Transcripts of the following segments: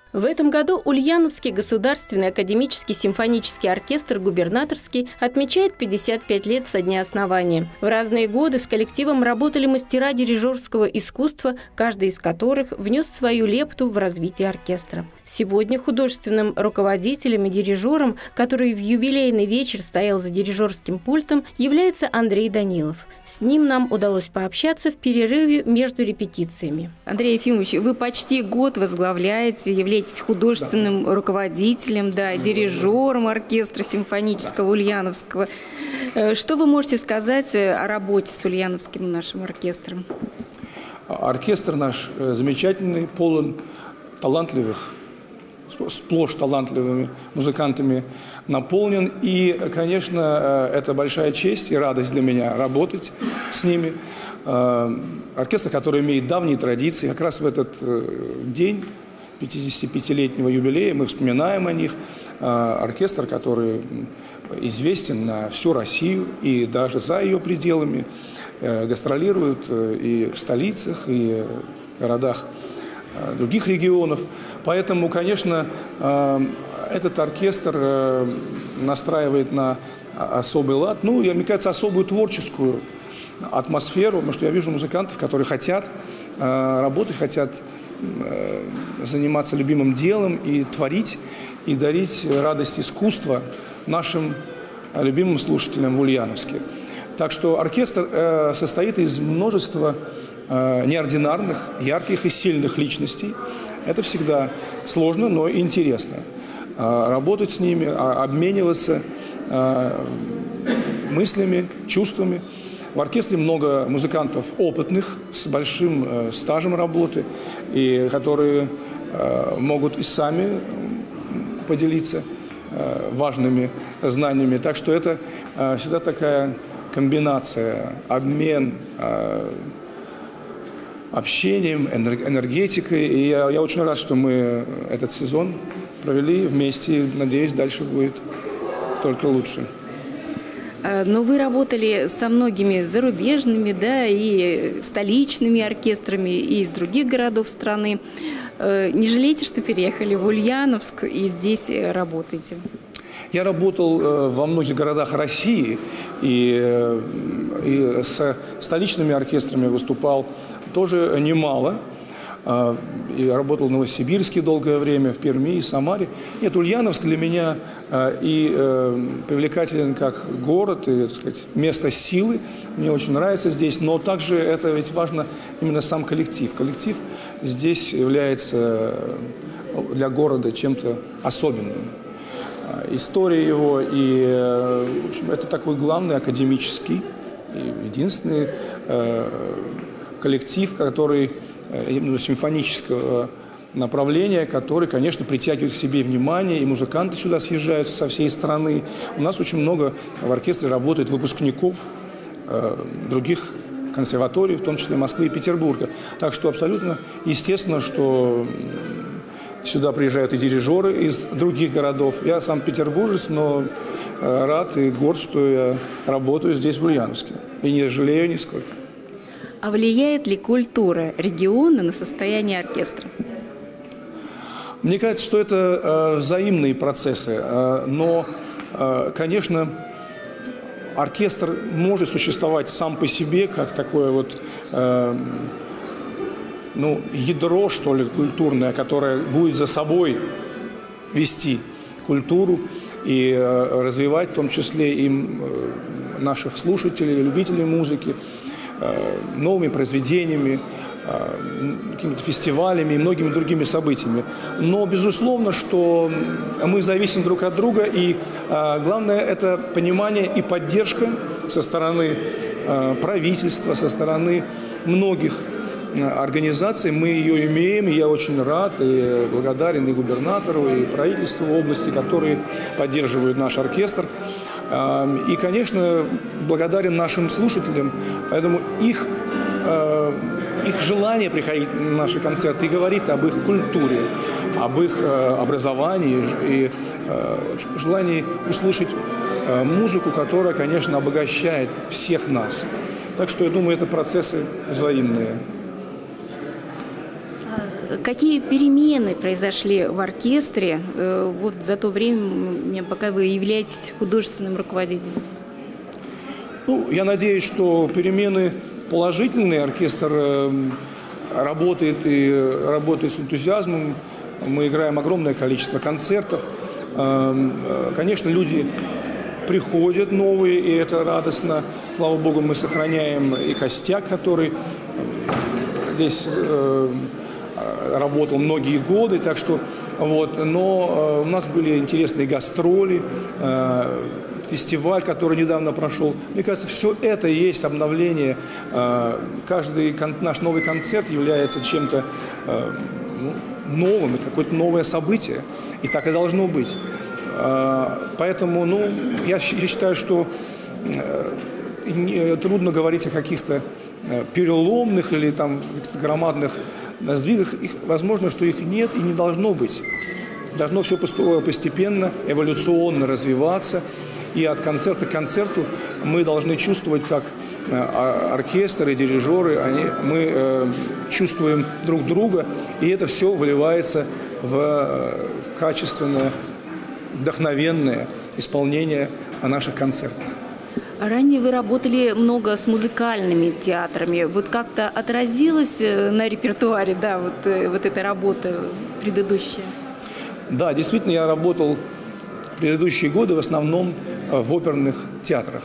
В этом году Ульяновский государственный академический симфонический оркестр «Губернаторский» отмечает 55 лет со дня основания. В разные годы с коллективом работали мастера дирижерского искусства, каждый из которых внес свою лепту в развитие оркестра. Сегодня художественным руководителем и дирижером, который в юбилейный вечер стоял за дирижерским пультом, является Андрей Данилов. С ним нам удалось пообщаться в перерыве между репетициями. Андрей Ефимович, вы почти год возглавляете, являетесь художественным руководителем, дирижером оркестра симфонического Ульяновского. Что вы можете сказать о работе с Ульяновским нашим оркестром? Оркестр наш замечательный, полон талантливых, сплошь талантливыми музыкантами наполнен. И, конечно, это большая честь и радость для меня работать с ними. Оркестр, который имеет давние традиции. Как раз в этот день 55-летнего юбилея мы вспоминаем о них. Оркестр, который известен на всю Россию и даже за ее пределами. Гастролирует и в столицах, и в городах других регионов. Поэтому, конечно, этот оркестр настраивает на особый лад, мне кажется, особую творческую атмосферу, потому что я вижу музыкантов, которые хотят работать, хотят заниматься любимым делом и творить, и дарить радость искусства нашим любимым слушателям в Ульяновске. Так что оркестр состоит из множества неординарных, ярких и сильных личностей. Это всегда сложно, но интересно. Работать с ними, обмениваться мыслями, чувствами. В оркестре много музыкантов опытных, с большим стажем работы, и которые могут и сами поделиться важными знаниями. Так что это всегда такая комбинация, обмен общением, энергетикой. И я очень рад, что мы этот сезон провели вместе. Надеюсь, дальше будет только лучше. Но вы работали со многими зарубежными, и столичными оркестрами, и из других городов страны. Не жалеете, что переехали в Ульяновск и здесь работаете? Я работал во многих городах России и с столичными оркестрами выступал тоже немало. И работал в Новосибирске долгое время, в Перми и Самаре. Нет, Ульяновск для меня и привлекателен как город, и, так сказать, место силы. Мне очень нравится здесь, но также это ведь важно именно сам коллектив. Коллектив здесь является для города чем-то особенным. История его, и в общем, это такой главный академический, единственный коллектив, который именно симфонического направления, который, конечно, притягивает к себе внимание, и музыканты сюда съезжаются со всей страны. У нас очень много в оркестре работает выпускников других консерваторий, в том числе Москвы и Петербурга. Так что абсолютно естественно, что сюда приезжают и дирижеры из других городов. Я сам петербуржец, но рад и горд, что я работаю здесь, в Ульяновске. И не жалею нисколько. А влияет ли культура региона на состояние оркестра? Мне кажется, что это взаимные процессы. Но, конечно, оркестр может существовать сам по себе, как такое ядро, что ли, культурное, которое будет за собой вести культуру и развивать в том числе и наших слушателей, любителей музыки, новыми произведениями, какими-то фестивалями и многими другими событиями. Но, безусловно, что мы зависим друг от друга, и главное – это понимание и поддержка со стороны правительства, со стороны многих организаций. Мы ее имеем, и я очень рад и благодарен и губернатору, и правительству области, которые поддерживают наш оркестр. И, конечно, благодарен нашим слушателям, поэтому их желание приходить на наши концерты и говорит об их культуре, об их образовании и желании услышать музыку, которая, конечно, обогащает всех нас. Так что, я думаю, это процессы взаимные. Какие перемены произошли в оркестре вот за то время, пока вы являетесь художественным руководителем? Ну, я надеюсь, что перемены положительные. Оркестр работает и работает с энтузиазмом. Мы играем огромное количество концертов. Конечно, люди приходят новые, и это радостно. Слава Богу, мы сохраняем и костяк, который здесь работал многие годы, так что вот. Но у нас были интересные гастроли, фестиваль, который недавно прошел. Мне кажется, все это и есть обновление. Каждый наш новый концерт является чем-то новым, какое-то новое событие, и так и должно быть. Поэтому, я считаю, что трудно говорить о каких-то переломных или там громадных сдвигах. Возможно, что их нет и не должно быть. Должно все постепенно, эволюционно развиваться. И от концерта к концерту мы должны чувствовать, как оркестр и дирижеры, мы чувствуем друг друга, и это все выливается в качественное, вдохновенное исполнение наших концертов. Ранее вы работали много с музыкальными театрами. Вот как-то отразилась на репертуаре, да, вот эта работа предыдущая? Да, действительно, я работал в предыдущие годы в основном в оперных театрах.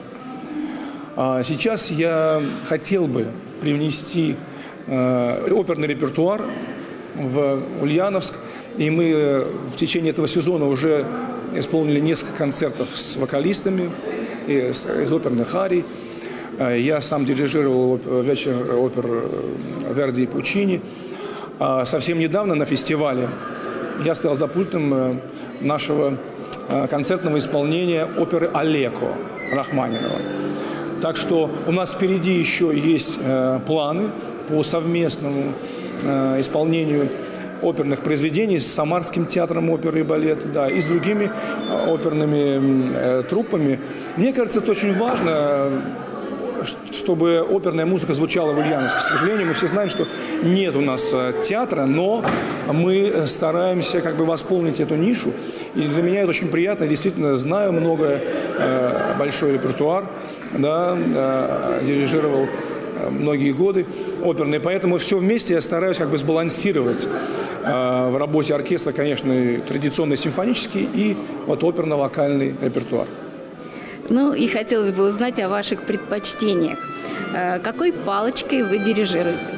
Сейчас я хотел бы привнести оперный репертуар в Ульяновск, и мы в течение этого сезона уже исполнили несколько концертов с вокалистами из оперных арий. Я сам дирижировал вечер опер Верди и Пучини. Совсем недавно на фестивале я стоял за пультом нашего концертного исполнения оперы «Алеко» Рахманинова. Так что у нас впереди еще есть планы по совместному исполнению оперных произведений с Самарским театром оперы и балета, да, и с другими оперными труппами. Мне кажется, это очень важно, чтобы оперная музыка звучала в Ульяновске. К сожалению, мы все знаем, что нет у нас театра, но мы стараемся восполнить эту нишу. И для меня это очень приятно. Я действительно знаю много, большой репертуар, да, дирижировал многие годы оперные. Поэтому все вместе я стараюсь сбалансировать в работе оркестра, конечно, и традиционный симфонический и оперно-вокальный репертуар. И хотелось бы узнать о ваших предпочтениях. Какой палочкой вы дирижируете?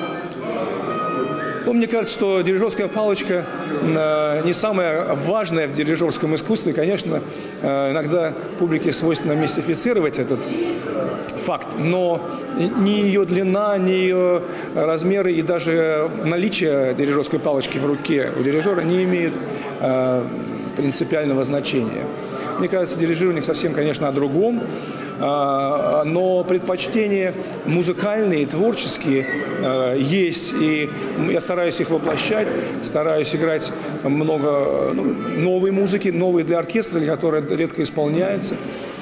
Мне кажется, что дирижерская палочка не самое важное в дирижерском искусстве. Конечно, иногда публике свойственно мистифицировать этот факт, но ни ее длина, ни ее размеры и даже наличие дирижерской палочки в руке у дирижера не имеют принципиального значения. Мне кажется, дирижирование совсем, конечно, о другом, но предпочтения музыкальные, творческие есть, и я стараюсь их воплощать, стараюсь играть много новой музыки, новой для оркестра, которая редко исполняется.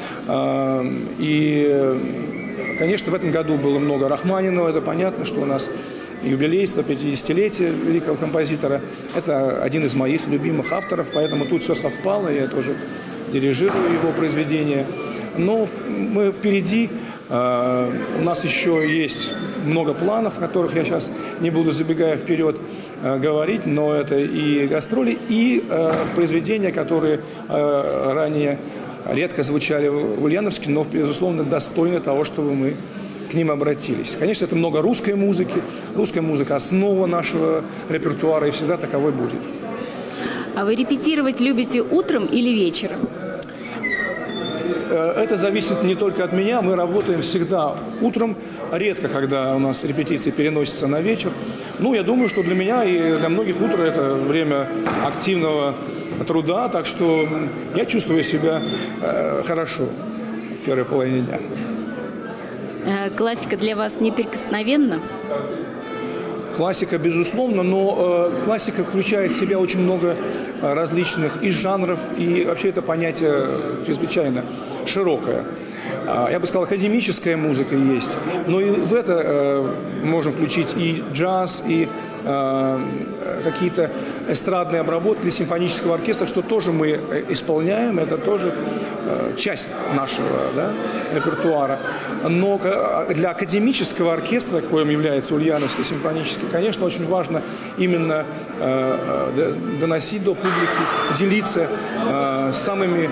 И, конечно, в этом году было много Рахманинова, это понятно, что у нас юбилей 150-летия великого композитора. Это один из моих любимых авторов, поэтому тут все совпало, я тоже дирижирую его произведения. Но мы впереди, у нас еще есть много планов, о которых я сейчас не буду, забегая вперед, говорить, но это и гастроли, и произведения, которые ранее редко звучали в Ульяновске, но, безусловно, достойны того, чтобы мы к ним обратились. Конечно, это много русской музыки. Русская музыка – основа нашего репертуара, и всегда таковой будет. А вы репетировать любите утром или вечером? Это зависит не только от меня. Мы работаем всегда утром. Редко, когда у нас репетиции переносятся на вечер. Я думаю, что для меня и для многих утро – это время активного труда. Так что я чувствую себя хорошо в первой половине дня. Классика для вас неприкосновенна? Классика, безусловно, но классика включает в себя очень много различных и жанров, и вообще это понятие чрезвычайно широкое. Я бы сказал, академическая музыка есть, но и в это можно включить и джаз, и какие-то эстрадные обработки для симфонического оркестра, что тоже мы исполняем, это тоже часть нашего, да, репертуара. Но для академического оркестра, коим является Ульяновский симфонический, конечно, очень важно именно доносить до публики, делиться самыми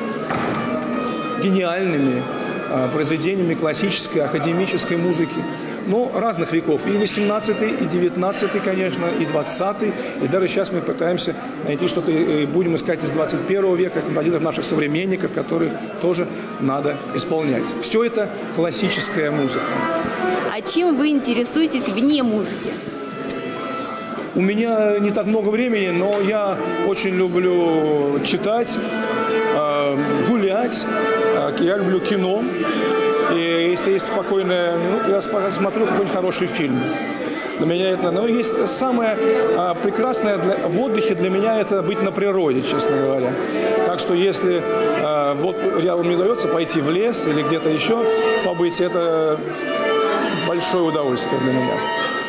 гениальными произведениями классической, академической музыки, но разных веков. И 18-й, и 19-й, конечно, и 20-й. И даже сейчас мы пытаемся найти что-то, и будем искать из 21 века, композиторов наших современников, которые тоже надо исполнять. Все это классическая музыка. А чем вы интересуетесь вне музыки? У меня не так много времени, но я очень люблю читать, гулять, я люблю кино. И если есть спокойная минута, я смотрю какой-нибудь хороший фильм. Для меня это, но есть самое прекрасное в отдыхе для меня это быть на природе, честно говоря. Так что если вот мне удается пойти в лес или где-то еще побыть, это большое удовольствие для меня.